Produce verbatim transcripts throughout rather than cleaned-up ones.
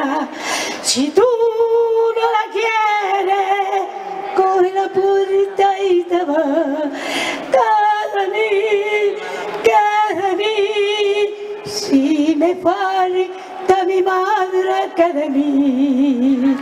vida. Si tú no la quieres, coge la puerta y te va. Cada mí, cada mí, si me falta mi madre, que de mí.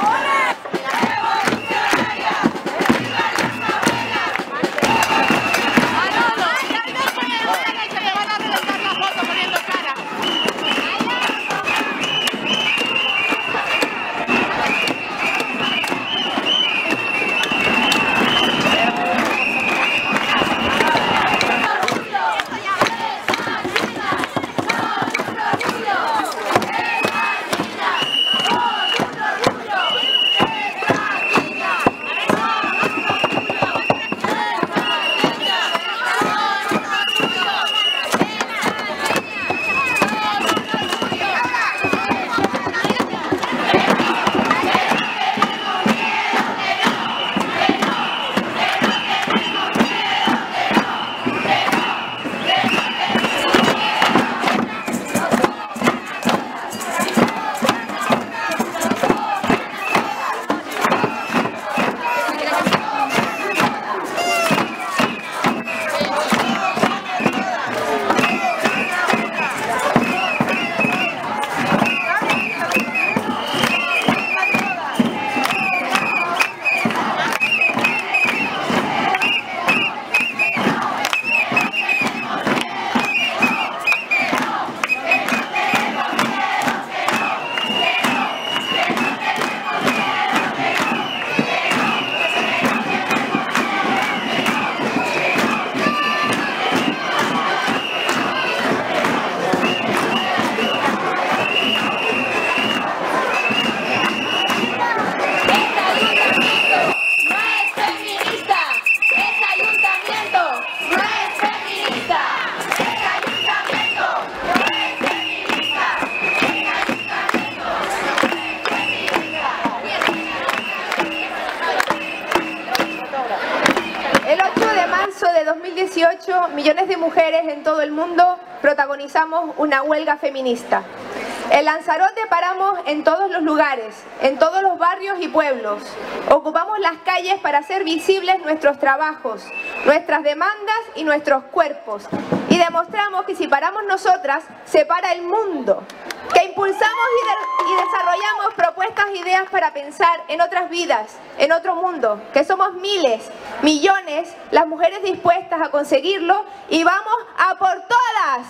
Millones de mujeres en todo el mundo protagonizamos una huelga feminista. En Lanzarote paramos en todos los lugares, en todos los barrios y pueblos. Ocupamos las calles para hacer visibles nuestros trabajos, nuestras demandas y nuestros cuerpos. Y demostramos que si paramos nosotras, se para el mundo. Que impulsamos y, de y desarrollamos propuestas e ideas para pensar en otras vidas, en otro mundo. Que somos miles, millones, las mujeres dispuestas a conseguirlo y vamos a por todas.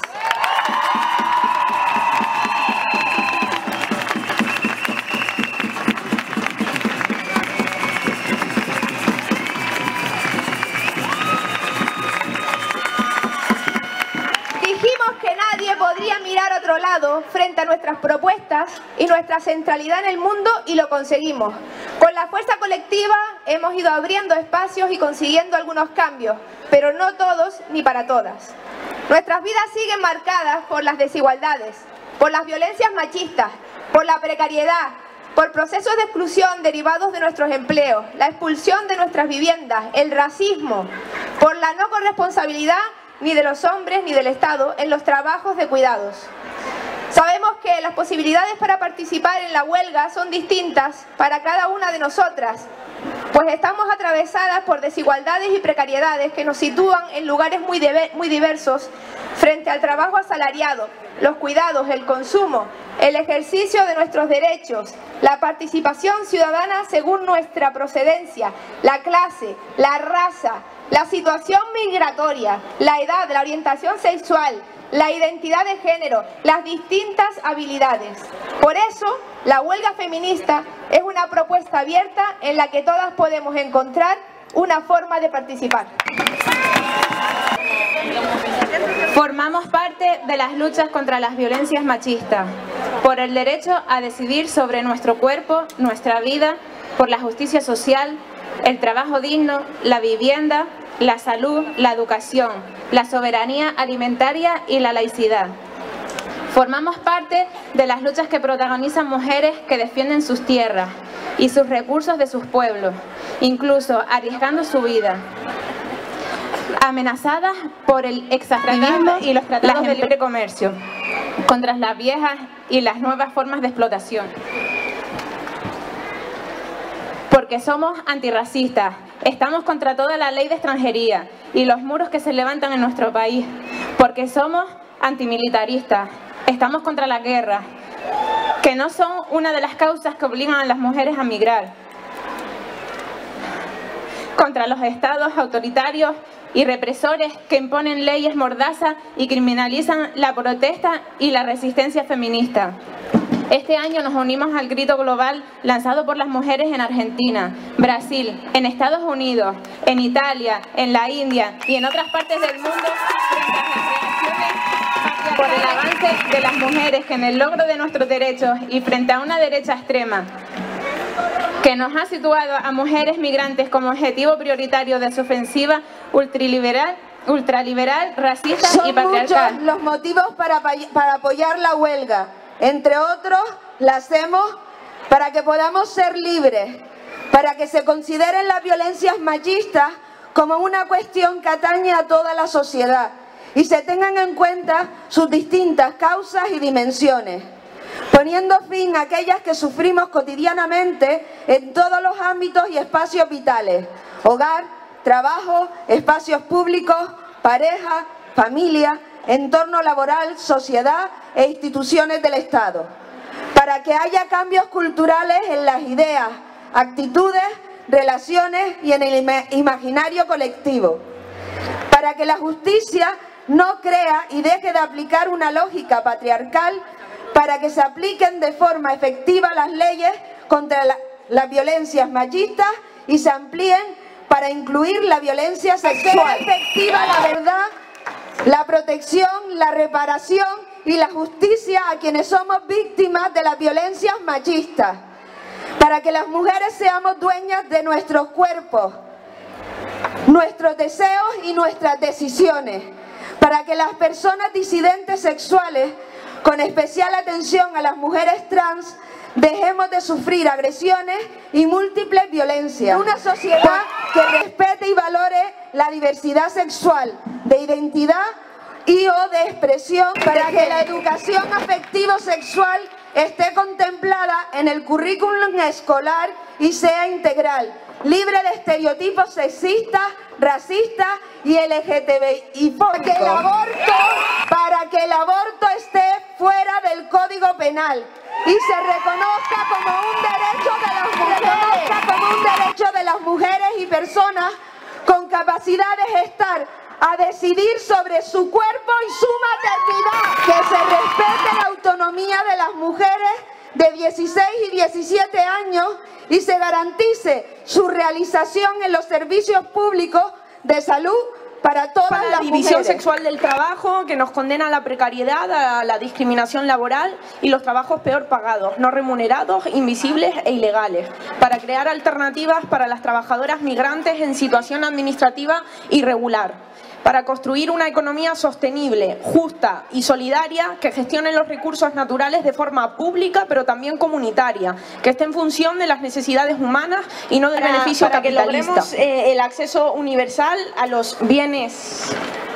Podría mirar a otro lado frente a nuestras propuestas y nuestra centralidad en el mundo, y lo conseguimos. Con la fuerza colectiva hemos ido abriendo espacios y consiguiendo algunos cambios, pero no todos ni para todas. Nuestras vidas siguen marcadas por las desigualdades, por las violencias machistas, por la precariedad, por procesos de exclusión derivados de nuestros empleos, la expulsión de nuestras viviendas, el racismo, por la no corresponsabilidad ni de los hombres ni del Estado en los trabajos de cuidados. Sabemos que las posibilidades para participar en la huelga son distintas para cada una de nosotras, pues estamos atravesadas por desigualdades y precariedades que nos sitúan en lugares muy, muy diversos frente al trabajo asalariado, los cuidados, el consumo, el ejercicio de nuestros derechos, la participación ciudadana según nuestra procedencia, la clase, la raza, la situación migratoria, la edad, la orientación sexual, la identidad de género, las distintas habilidades. Por eso, la huelga feminista es una propuesta abierta en la que todas podemos encontrar una forma de participar. Formamos parte de las luchas contra las violencias machistas, por el derecho a decidir sobre nuestro cuerpo, nuestra vida, por la justicia social, el trabajo digno, la vivienda, la salud, la educación, la soberanía alimentaria y la laicidad. Formamos parte de las luchas que protagonizan mujeres que defienden sus tierras y sus recursos de sus pueblos, incluso arriesgando su vida, amenazadas por el extractivismo y los tratados de libre comercio. contra las viejas y las nuevas formas de explotación. Porque somos antirracistas, estamos contra toda la ley de extranjería y los muros que se levantan en nuestro país. Porque somos antimilitaristas, estamos contra la guerra, que no son una de las causas que obligan a las mujeres a migrar. Contra los estados autoritarios y represores que imponen leyes mordazas y criminalizan la protesta y la resistencia feminista. Este año nos unimos al grito global lanzado por las mujeres en Argentina, Brasil, en Estados Unidos, en Italia, en la India y en otras partes del mundo frente a las reacciones por el avance de las mujeres en el logro de nuestros derechos y frente a una derecha extrema que nos ha situado a mujeres migrantes como objetivo prioritario de su ofensiva ultraliberal, ultraliberal, racista Son y patriarcal. muchos los motivos para, para apoyar la huelga. Entre otros, la hacemos para que podamos ser libres, para que se consideren las violencias machistas como una cuestión que atañe a toda la sociedad y se tengan en cuenta sus distintas causas y dimensiones, poniendo fin a aquellas que sufrimos cotidianamente en todos los ámbitos y espacios vitales: hogar, trabajo, espacios públicos, pareja, familia, entorno laboral, sociedad e instituciones del Estado, para que haya cambios culturales en las ideas, actitudes, relaciones y en el imaginario colectivo, para que la justicia no crea y deje de aplicar una lógica patriarcal, para que se apliquen de forma efectiva las leyes contra la, las violencias machistas y se amplíen para incluir la violencia sexual. Que sea efectiva la verdad, la protección, la reparación y la justicia a quienes somos víctimas de las violencias machistas, para que las mujeres seamos dueñas de nuestros cuerpos, nuestros deseos y nuestras decisiones, para que las personas disidentes sexuales, con especial atención a las mujeres trans, dejemos de sufrir agresiones y múltiples violencias. Una sociedad que respete y valore la diversidad sexual, de identidad y o de expresión, para que la educación afectivo-sexual esté contemplada en el currículum escolar y sea integral, libre de estereotipos sexistas, racistas y L G T B I fóbicos. Para que el aborto, para que el aborto esté fuera del Código Penal y se reconozca como un derecho de las mujeres, como un derecho de las mujeres y personas con capacidad de gestar a decidir sobre su cuerpo y su maternidad. Que se respete la autonomía de las mujeres de dieciséis y diecisiete años y se garantice su realización en los servicios públicos de salud para todas para las la división mujeres. sexual del trabajo, que nos condena a la precariedad, a la discriminación laboral y los trabajos peor pagados, no remunerados, invisibles e ilegales, para crear alternativas para las trabajadoras migrantes en situación administrativa irregular, para construir una economía sostenible, justa y solidaria que gestione los recursos naturales de forma pública pero también comunitaria, que esté en función de las necesidades humanas y no del Para- beneficio para que capitalista. logremos, Eh, el acceso universal a los bienes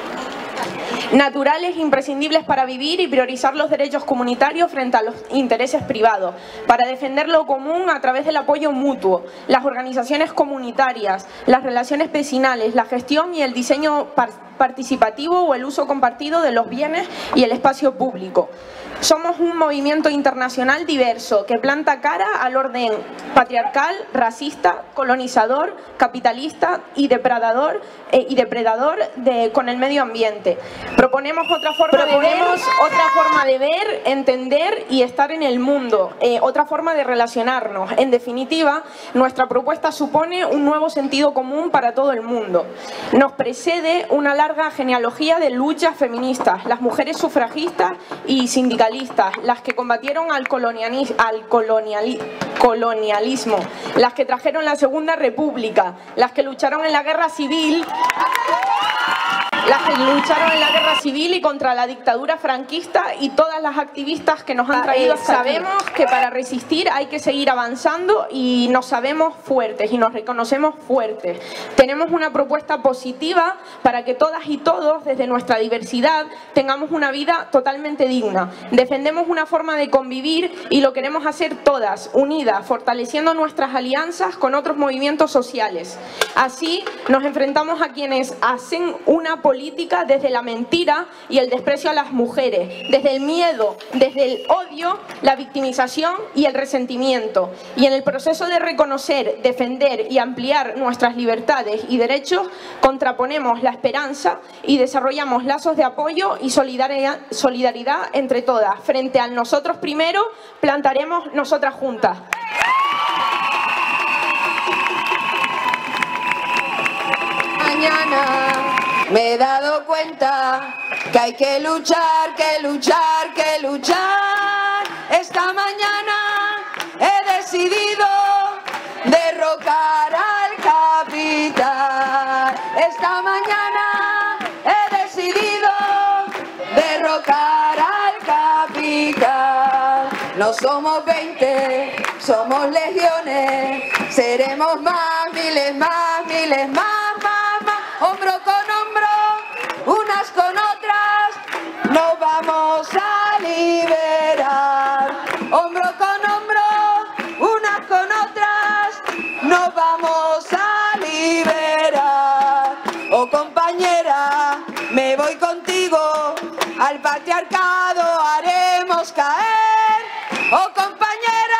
naturales imprescindibles para vivir y priorizar los derechos comunitarios frente a los intereses privados, para defender lo común a través del apoyo mutuo, las organizaciones comunitarias, las relaciones vecinales, la gestión y el diseño par- participativo o el uso compartido de los bienes y el espacio público. Somos un movimiento internacional diverso que planta cara al orden patriarcal, racista, colonizador, capitalista y depredador, eh, y depredador de, con el medio ambiente. Proponemos otra forma Proponemos de ver, otra forma de ver, entender y estar en el mundo, eh, otra forma de relacionarnos. En definitiva, nuestra propuesta supone un nuevo sentido común para todo el mundo. Nos precede una larga genealogía de luchas feministas, las mujeres sufragistas y sindicalistas, las que combatieron al, colonialis al coloniali colonialismo, las que trajeron la Segunda República, las que lucharon en la Guerra Civil, las que lucharon en la guerra civil y contra la dictadura franquista y todas las activistas que nos han traído Eh, hasta aquí. sabemos Que para resistir hay que seguir avanzando y nos sabemos fuertes y nos reconocemos fuertes. Tenemos una propuesta positiva para que todas y todos, desde nuestra diversidad, tengamos una vida totalmente digna. Defendemos una forma de convivir y lo queremos hacer todas, unidas, fortaleciendo nuestras alianzas con otros movimientos sociales. Así nos enfrentamos a quienes hacen una política desde la mentira y el desprecio a las mujeres, desde el miedo, desde el odio, la victimización y el resentimiento. Y en el proceso de reconocer, defender y ampliar nuestras libertades y derechos, contraponemos la esperanza y desarrollamos lazos de apoyo y solidaridad, solidaridad entre todas. Frente al nosotros primero, plantaremos nosotras juntas. Mañana me he dado cuenta que hay que luchar, que luchar, que luchar. Esta mañana he decidido derrocar al capital. Esta mañana he decidido derrocar al capital. No somos veinte, somos legiones. Seremos más, miles más, miles más. Hombro con hombro, unas con otras, nos vamos a liberar. Hombro con hombro, unas con otras, nos vamos a liberar. Oh compañera, me voy contigo, al patriarcado haremos caer. Oh compañera,